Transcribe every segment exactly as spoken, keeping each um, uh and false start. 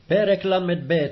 פרק למ"ב.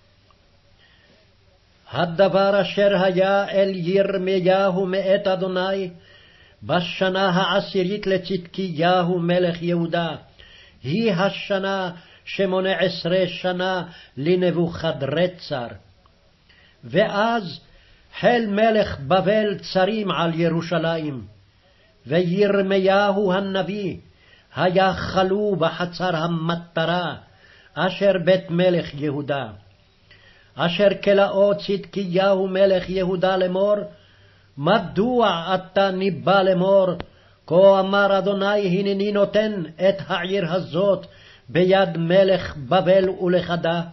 הדבר אשר היה אל ירמיהו מאת אדוני בשנה העשירית לצדקיהו מלך יהודה, היא השנה שמונה עשרה שנה לנבוכדרצר. ואז חל מלך בבל צרים על ירושלים, וירמיהו הנביא היה חלו בחצר המטרה אשר בית מלך יהודה. אשר כלאו צדקיהו מלך יהודה לאמור, מדוע אתה ניבא לאמור, כה אמר אדוני, הנני נותן את העיר הזאת ביד מלך בבל ולכדה.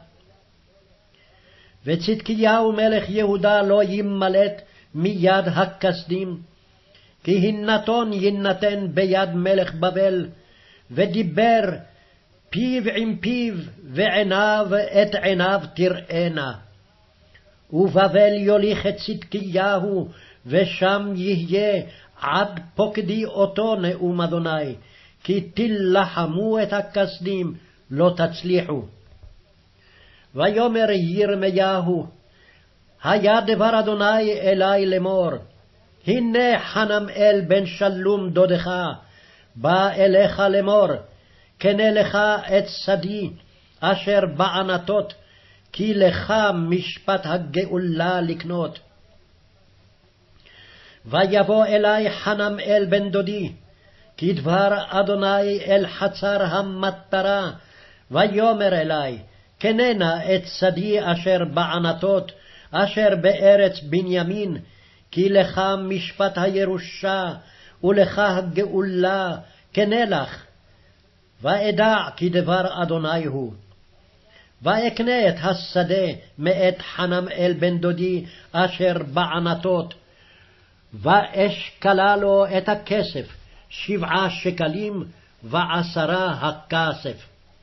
וצדקיהו מלך יהודה לא ימלט מיד הכסדים, כי הנתון יינתן ביד מלך בבל, ודיבר פיו עם פיו, ועיניו את עיניו תראינה. ובבל יוליך את צדקיהו, ושם יהיה עד פוקדי אותו נאום אדוני, כי תלחמו את הכסדים, לא תצליחו. ויאמר ירמיהו, היה דבר אדוני אלי לאמור, הנה חנמאל בן שלום דודך, בא אליך לאמור, קנה לך את שדי אשר בענתות, כי לך משפט הגאולה לקנות. ויבוא אלי חנמאל בן דודי, כדבר אדוני אל חצר המטרה, ויאמר אלי, קנה נא את שדי אשר בענתות, אשר בארץ בנימין, כי לך משפט הירושה, ולך הגאולה, קנה לך. ואדע כי דבר אדוני הוא. ואקנה את השדה מאת חנמאל בן דודי אשר בענתות, ואשקלה לו את הכסף שבעה שקלים ועשרה הכסף.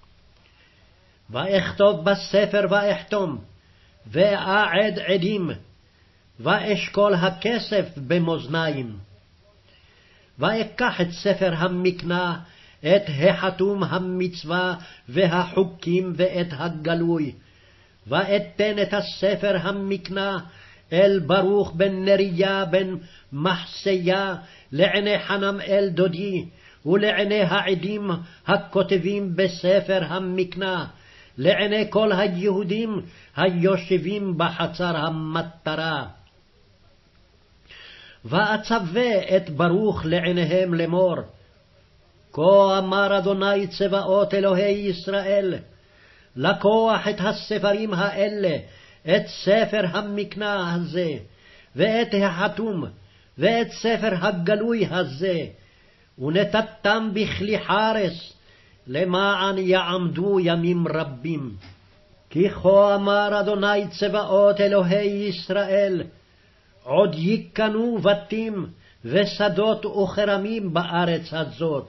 ואכתוב בספר ואחתום, ואעד עדים, ואשקול הכסף במאזניים. ואקח את ספר המקנה, את החתום המצווה והחוקים ואת הגלוי, ואתן את הספר המקנה אל ברוך בן נריה בן מחסיה, לעיני חנמאל דודי, ולעיני העדים הכותבים בספר המקנה, לעיני כל היהודים היושבים בחצר המטרה. ואצווה את ברוך לעיניהם לאמור, כה אמר אדוני צבאות אלוהי ישראל, לקוח את הספרים האלה, את ספר המקנה הזה, ואת החתום, ואת ספר הגלוי הזה, ונתתם בכלי חרס, למען יעמדו ימים רבים. כי כה אמר אדוני צבאות אלוהי ישראל, עוד יקנו בתים ושדות וכרמים בארץ הזאת.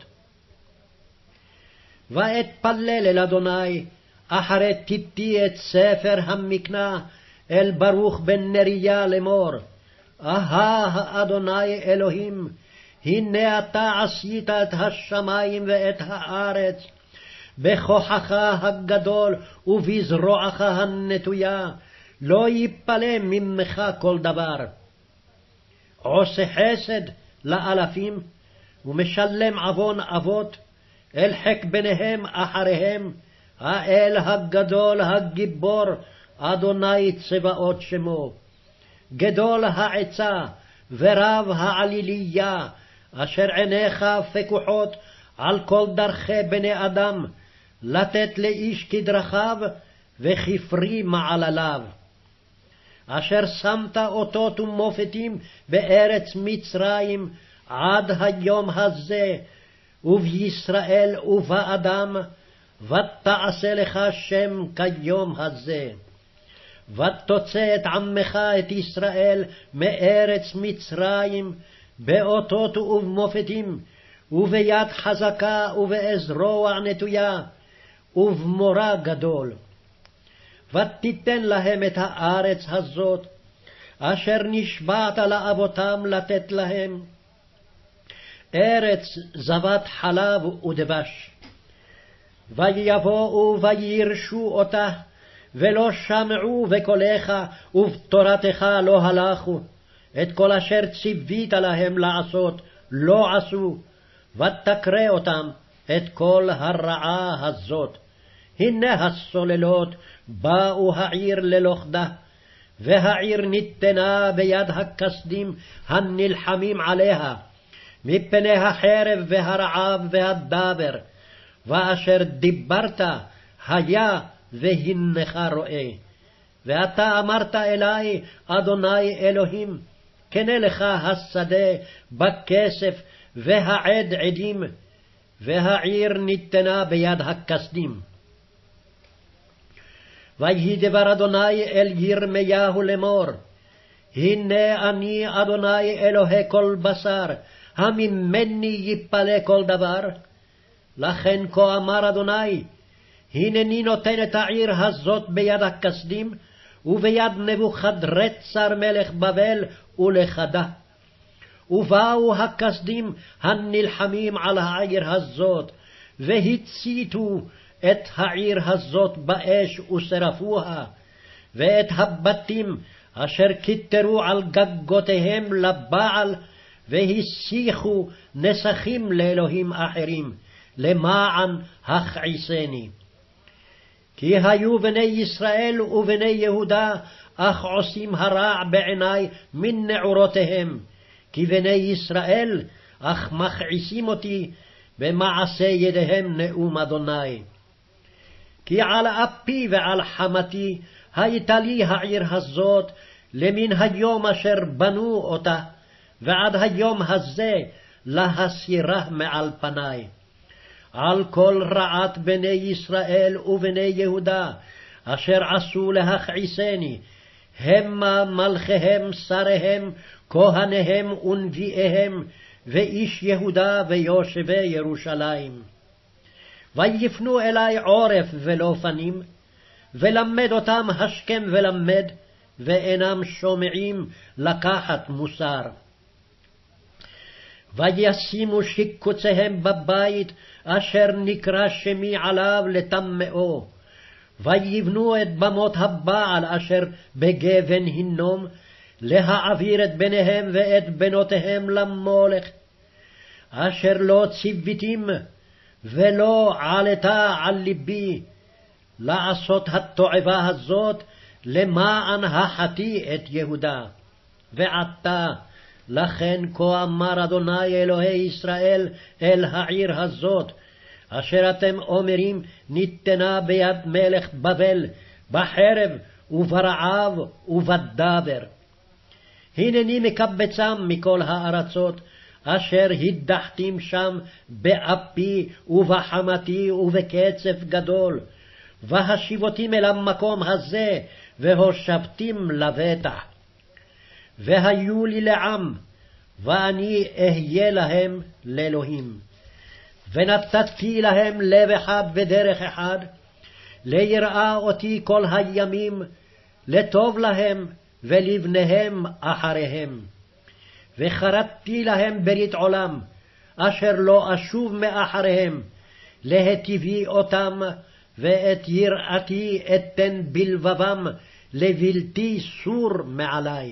ואתפלל אל אדוני, אחרי תיתי את ספר המקנה אל ברוך בן נריה לאמור, אהה אדוני אלוהים, הנה אתה עשית את השמיים ואת הארץ, בכוחך הגדול ובזרועך הנטויה, לא יפלא ממך כל דבר. עושה חסד לאלפים, ומשלם עוון אבות, אל חק ביניהם אחריהם, האל הגדול הגיבור, אדוני צבאות שמו. גדול העצה ורב העליליה, אשר עיניך פקוחות על כל דרכי בני אדם, לתת לאיש כדרכיו וכפרי מעלליו. אשר שמת אותות ומופתים בארץ מצרים עד היום הזה, ובישראל ובאדם, ותעשה לך שם כיום הזה. ותוצא את עמך את ישראל מארץ מצרים, באותות ובמופתים, וביד חזקה ובאזרוע נטויה, ובמורא גדול. ותיתן להם את הארץ הזאת, אשר נשבעת לאבותם לתת להם, ארץ זבת חלב ודבש. ויבואו וירשו אותה, ולא שמעו בקולך, ובתורתך לא הלכו. את כל אשר ציווית להם לעשות, לא עשו, ותקרא אותם את כל הרעה הזאת. הנה הסוללות באו העיר ללוכדה, והעיר ניתנה ביד הכסדים הנלחמים עליה, מפני החרב והרעב והדבר, ואשר דיברת היה והנך רואה. ואתה אמרת אלי, אדוני אלוהים, קנה לך השדה בכסף והעד עדים, והעיר ניתנה ביד הכסדים. ויהי דבר אדוני אל ירמיהו לאמור, הנה אני אדוני אלוהי כל בשר, הממני יפלא כל דבר. לכן כה אמר אדוני, הנני נותן את העיר הזאת ביד הכסדים, וביד נבוכדרצר מלך בבל ולכדה. ובאו הכסדים הנלחמים על העיר הזאת, והציתו את העיר הזאת באש ושרפוה, ואת הבתים אשר כיתרו על גגותיהם לבעל, והסיחו נסכים לאלוהים אחרים, למען הכעיסני. כי היו בני ישראל ובני יהודה, אך עושים הרע בעיני מן נעורותיהם, כי בני ישראל, אך מכעיסים אותי, במעשה ידיהם נאום אדוני. כי על אפי ועל חמתי הייתה לי העיר הזאת, למן היום אשר בנו אותה, ועד היום הזה להסירה מעל פניי. על כל רעת בני ישראל ובני יהודה, אשר עשו להכעיסני, המה מלכיהם, שריהם, כהניהם ונביאיהם, ואיש יהודה ויושבי ירושלים. ויפנו אלי עורף ולא פנים, ולמד אותם השכם ולמד, ואינם שומעים לקחת מוסר. וישימו שיקוציהם בבית, אשר נקרא שמי עליו לטמאו. ויבנו את במות הבעל אשר בגבן הינום, להעביר את בניהם ואת בנותיהם למולך. אשר לא ציוויתים, ולא עלתה על ליבי, לעשות התועבה הזאת, למען החטיא את יהודה. ועתה, לכן כה אמר אדוני אלוהי ישראל אל העיר הזאת, אשר אתם אומרים ניתנה ביד מלך בבל, בחרב וברעב ובדבר. הנני מקבצם מכל הארצות, אשר הדחתים שם באפי ובחמתי ובקצף גדול, והשיבותים אל המקום הזה, והושבתים לבטח. והיו לי לעם, ואני אהיה להם לאלוהים. ונתתי להם לב אחד ודרך אחד, ליראה אותי כל הימים, לטוב להם ולבניהם אחריהם. וחרדתי להם ברית עולם, אשר לא אשוב מאחריהם, להטיבי אותם, ואת יראתי אתן בלבבם, לבלתי סור מעלי.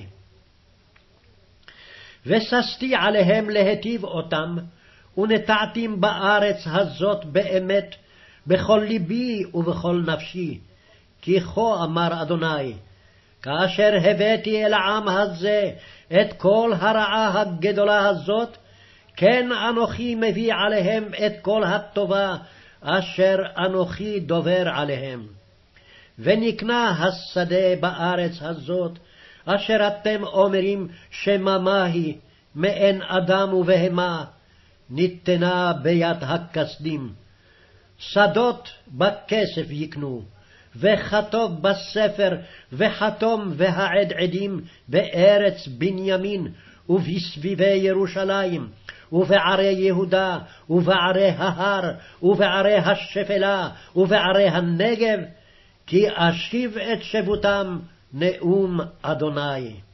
וששתי עליהם להטיב אותם, ונטעתים בארץ הזאת באמת, בכל ליבי ובכל נפשי. כי כה אמר אדוני, כאשר הבאתי אל העם הזה את כל הרעה הגדולה הזאת, כן אנוכי מביא עליהם את כל הטובה, אשר אנוכי דובר עליהם. ונקנה השדה בארץ הזאת, אשר אתם אומרים שממה היא, מאין אדם ובהמה, ניתנה ביד הכסדים. שדות בכסף יקנו, וכתוב בספר, וחתום והעד עדים בארץ בנימין, ובסביבי ירושלים, ובערי יהודה, ובערי ההר, ובערי השפלה, ובערי הנגב, כי אשיב את שבותם, נאום אדוני.